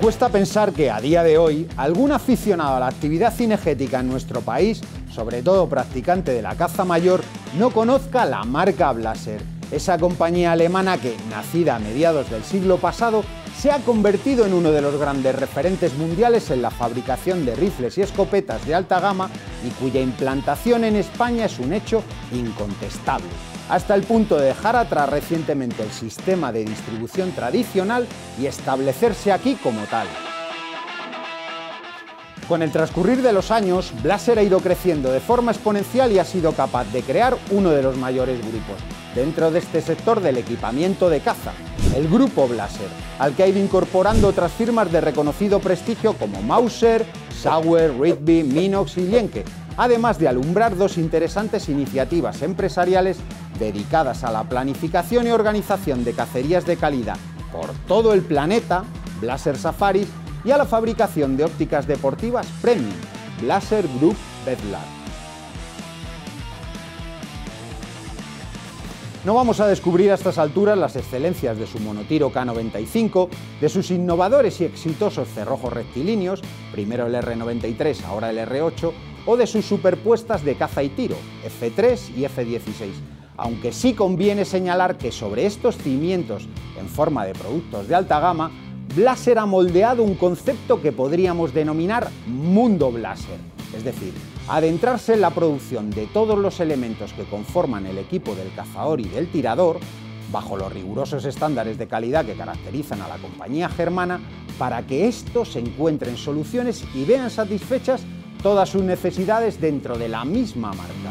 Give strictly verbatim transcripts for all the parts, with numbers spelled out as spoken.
Cuesta pensar que a día de hoy algún aficionado a la actividad cinegética en nuestro país, sobre todo practicante de la caza mayor, no conozca la marca Blaser, esa compañía alemana que, nacida a mediados del siglo pasado, se ha convertido en uno de los grandes referentes mundiales en la fabricación de rifles y escopetas de alta gama y cuya implantación en España es un hecho incontestable, hasta el punto de dejar atrás recientemente el sistema de distribución tradicional y establecerse aquí como tal. Con el transcurrir de los años, Blaser ha ido creciendo de forma exponencial y ha sido capaz de crear uno de los mayores grupos dentro de este sector del equipamiento de caza, el Grupo Blaser, al que ha ido incorporando otras firmas de reconocido prestigio como Mauser, Sauer, Rydberg, Minox y Lienke, además de alumbrar dos interesantes iniciativas empresariales dedicadas a la planificación y organización de cacerías de calidad por todo el planeta, Blaser Safaris, y a la fabricación de ópticas deportivas premium, Blaser Group Bedlar. No vamos a descubrir a estas alturas las excelencias de su monotiro K noventa y cinco, de sus innovadores y exitosos cerrojos rectilíneos, primero el R noventa y tres, ahora el R ocho, o de sus superpuestas de caza y tiro, F tres y F dieciséis, aunque sí conviene señalar que sobre estos cimientos en forma de productos de alta gama, Blaser ha moldeado un concepto que podríamos denominar Mundo Blaser, es decir, adentrarse en la producción de todos los elementos que conforman el equipo del cazador y del tirador, bajo los rigurosos estándares de calidad que caracterizan a la compañía germana, para que estos encuentren soluciones y vean satisfechas todas sus necesidades dentro de la misma marca.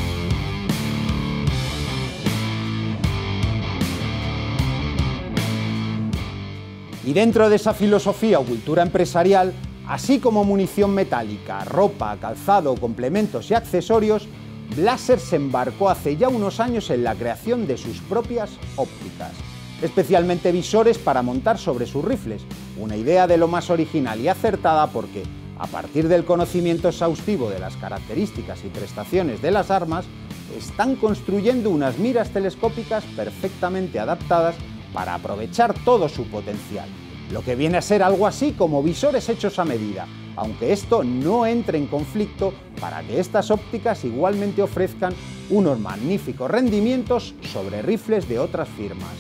Y dentro de esa filosofía o cultura empresarial, así como munición metálica, ropa, calzado, complementos y accesorios, Blaser se embarcó hace ya unos años en la creación de sus propias ópticas, especialmente visores para montar sobre sus rifles, una idea de lo más original y acertada porque, a partir del conocimiento exhaustivo de las características y prestaciones de las armas, están construyendo unas miras telescópicas perfectamente adaptadas para aprovechar todo su potencial, lo que viene a ser algo así como visores hechos a medida, aunque esto no entre en conflicto para que estas ópticas igualmente ofrezcan unos magníficos rendimientos sobre rifles de otras firmas.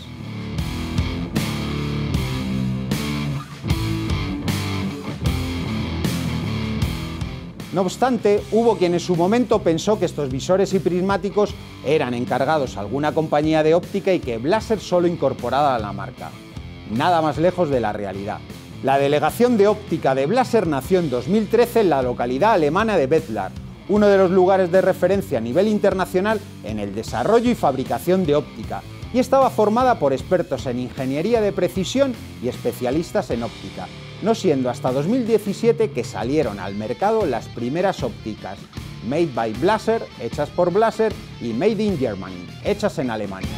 No obstante, hubo quien en su momento pensó que estos visores y prismáticos eran encargados a alguna compañía de óptica y que Blaser solo incorporaba a la marca. Nada más lejos de la realidad. La delegación de óptica de Blaser nació en dos mil trece en la localidad alemana de Bedlar, uno de los lugares de referencia a nivel internacional en el desarrollo y fabricación de óptica, y estaba formada por expertos en ingeniería de precisión y especialistas en óptica, no siendo hasta dos mil diecisiete que salieron al mercado las primeras ópticas Made by Blaser, hechas por Blaser, y Made in Germany, hechas en Alemania.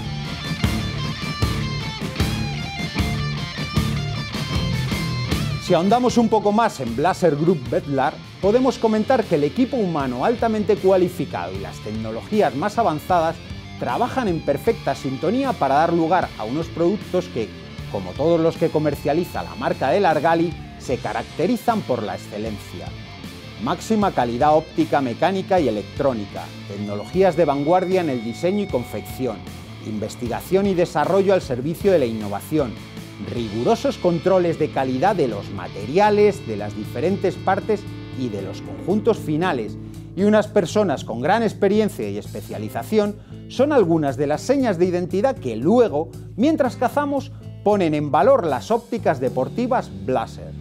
Si ahondamos un poco más en Blaser Group Bedlar, podemos comentar que el equipo humano altamente cualificado y las tecnologías más avanzadas trabajan en perfecta sintonía para dar lugar a unos productos que, como todos los que comercializa la marca de Largali, se caracterizan por la excelencia. Máxima calidad óptica, mecánica y electrónica, tecnologías de vanguardia en el diseño y confección, investigación y desarrollo al servicio de la innovación, rigurosos controles de calidad de los materiales, de las diferentes partes y de los conjuntos finales, y unas personas con gran experiencia y especialización son algunas de las señas de identidad que luego, mientras cazamos, ponen en valor las ópticas deportivas Blaser.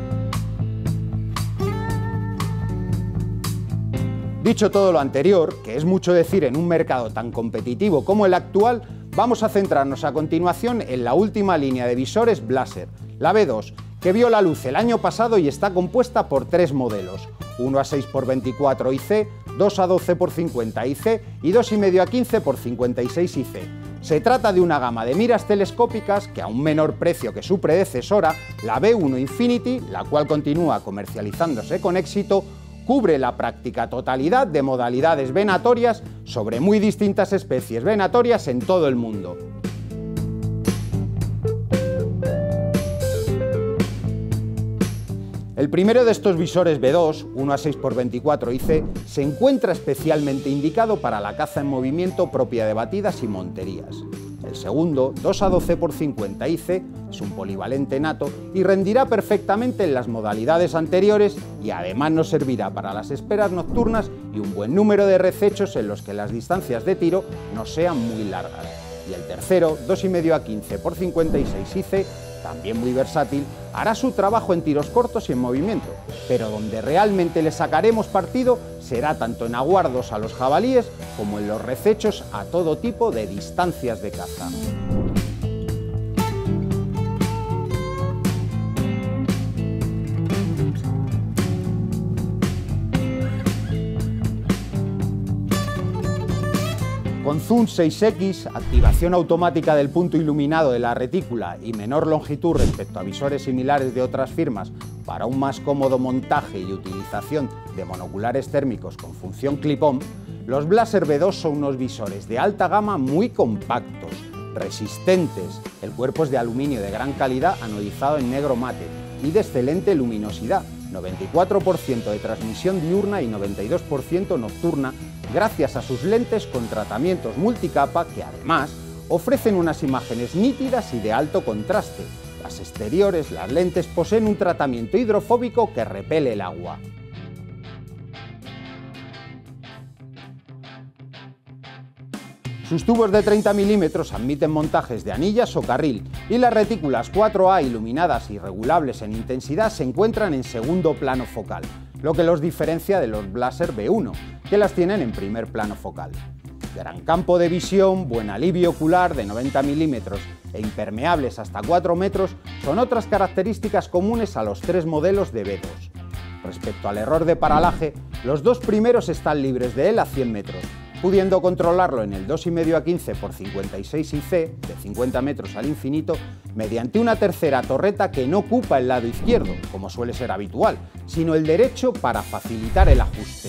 Dicho todo lo anterior, que es mucho decir en un mercado tan competitivo como el actual, vamos a centrarnos a continuación en la última línea de visores Blaser, la B dos, que vio la luz el año pasado y está compuesta por tres modelos, uno a seis por veinticuatro I C, dos a doce por cincuenta I C y dos y medio a quince por cincuenta y seis I C. Se trata de una gama de miras telescópicas que a un menor precio que su predecesora, la B uno Infinity, la cual continúa comercializándose con éxito, cubre la práctica totalidad de modalidades venatorias sobre muy distintas especies venatorias en todo el mundo. El primero de estos visores B dos, uno a seis por veinticuatro I C, se encuentra especialmente indicado para la caza en movimiento propia de batidas y monterías. El segundo, dos a doce por cincuenta I C, es un polivalente nato y rendirá perfectamente en las modalidades anteriores y además nos servirá para las esperas nocturnas y un buen número de recechos en los que las distancias de tiro no sean muy largas. Y el tercero, dos y medio a quince por cincuenta y seis I C, también muy versátil, hará su trabajo en tiros cortos y en movimiento, pero donde realmente le sacaremos partido será tanto en aguardos a los jabalíes como en los recechos a todo tipo de distancias de caza. Con zoom seis equis, activación automática del punto iluminado de la retícula y menor longitud respecto a visores similares de otras firmas para un más cómodo montaje y utilización de monoculares térmicos con función clip-on, los Blaser B dos son unos visores de alta gama muy compactos, resistentes, el cuerpo es de aluminio de gran calidad anodizado en negro mate y de excelente luminosidad, noventa y cuatro por ciento de transmisión diurna y noventa y dos por ciento nocturna, gracias a sus lentes con tratamientos multicapa que además ofrecen unas imágenes nítidas y de alto contraste. Las exteriores, las lentes poseen un tratamiento hidrofóbico que repele el agua. Sus tubos de treinta milímetros admiten montajes de anillas o carril y las retículas cuatro A iluminadas y regulables en intensidad se encuentran en segundo plano focal, lo que los diferencia de los Blaser B uno, que las tienen en primer plano focal. Gran campo de visión, buen alivio ocular de noventa milímetros e impermeables hasta cuatro metros son otras características comunes a los tres modelos de B dos. Respecto al error de paralaje, los dos primeros están libres de él a cien metros, pudiendo controlarlo en el dos y medio a quince por cincuenta y seis I C, de cincuenta metros al infinito, mediante una tercera torreta que no ocupa el lado izquierdo, como suele ser habitual, sino el derecho para facilitar el ajuste.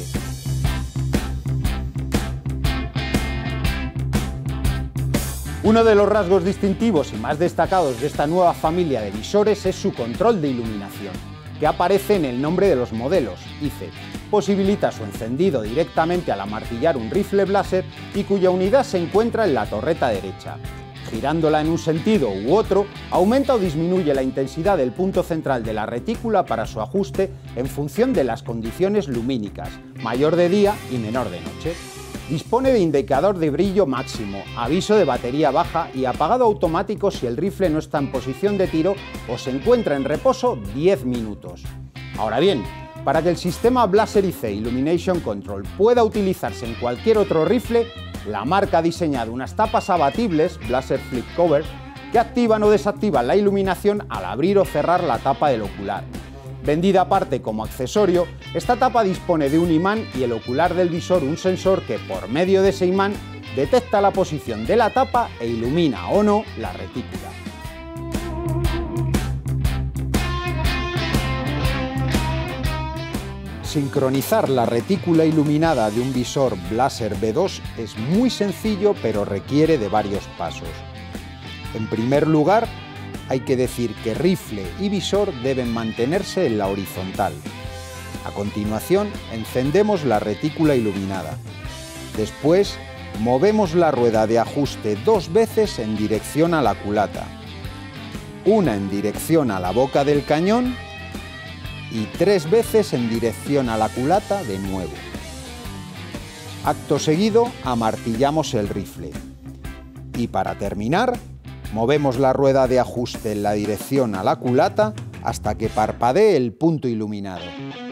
Uno de los rasgos distintivos y más destacados de esta nueva familia de visores es su control de iluminación, que aparece en el nombre de los modelos, I C. Posibilita su encendido directamente al amartillar un rifle Blaser y cuya unidad se encuentra en la torreta derecha. Girándola en un sentido u otro, aumenta o disminuye la intensidad del punto central de la retícula para su ajuste en función de las condiciones lumínicas, mayor de día y menor de noche. Dispone de indicador de brillo máximo, aviso de batería baja y apagado automático si el rifle no está en posición de tiro o se encuentra en reposo diez minutos. Ahora bien, para que el sistema Blaser I C Illumination Control pueda utilizarse en cualquier otro rifle, la marca ha diseñado unas tapas abatibles, Blaser Flip Cover, que activan o desactivan la iluminación al abrir o cerrar la tapa del ocular. Vendida aparte como accesorio, esta tapa dispone de un imán y el ocular del visor un sensor que, por medio de ese imán, detecta la posición de la tapa e ilumina o no la retícula. Sincronizar la retícula iluminada de un visor Blaser B dos es muy sencillo, pero requiere de varios pasos. En primer lugar, hay que decir que rifle y visor deben mantenerse en la horizontal. A continuación, encendemos la retícula iluminada. Después, movemos la rueda de ajuste dos veces en dirección a la culata, una en dirección a la boca del cañón y tres veces en dirección a la culata de nuevo. Acto seguido, amartillamos el rifle. Y para terminar, movemos la rueda de ajuste en la dirección a la culata hasta que parpadee el punto iluminado.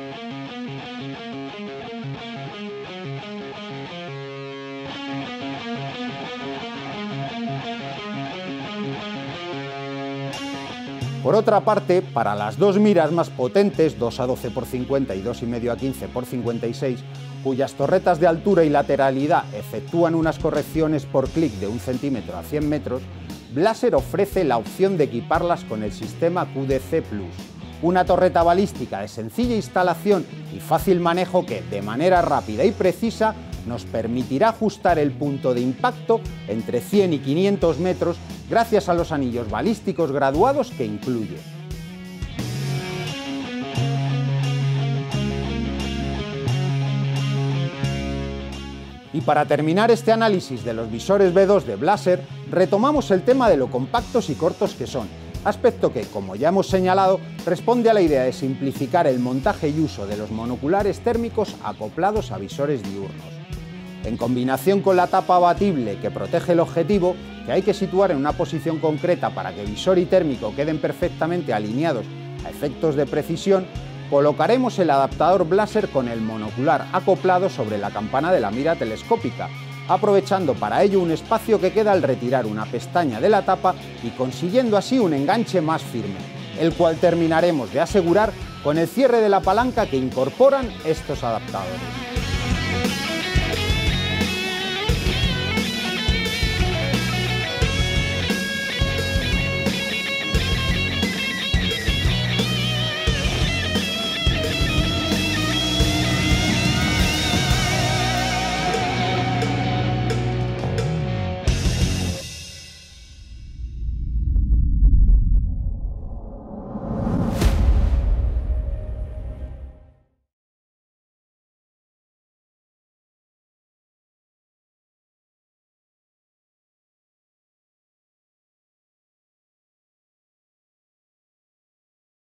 Por otra parte, para las dos miras más potentes, dos a doce por cincuenta y dos y medio a quince por cincuenta y seis, cuyas torretas de altura y lateralidad efectúan unas correcciones por clic de un centímetro a cien metros, Blaser ofrece la opción de equiparlas con el sistema Q D C plus, una torreta balística de sencilla instalación y fácil manejo que, de manera rápida y precisa, nos permitirá ajustar el punto de impacto entre cien y quinientos metros gracias a los anillos balísticos graduados que incluye. Y para terminar este análisis de los visores B dos de Blaser, retomamos el tema de lo compactos y cortos que son, aspecto que, como ya hemos señalado, responde a la idea de simplificar el montaje y uso de los monoculares térmicos acoplados a visores diurnos. En combinación con la tapa abatible que protege el objetivo, que hay que situar en una posición concreta para que visor y térmico queden perfectamente alineados a efectos de precisión, colocaremos el adaptador Blaser con el monocular acoplado sobre la campana de la mira telescópica, aprovechando para ello un espacio que queda al retirar una pestaña de la tapa y consiguiendo así un enganche más firme, el cual terminaremos de asegurar con el cierre de la palanca que incorporan estos adaptadores.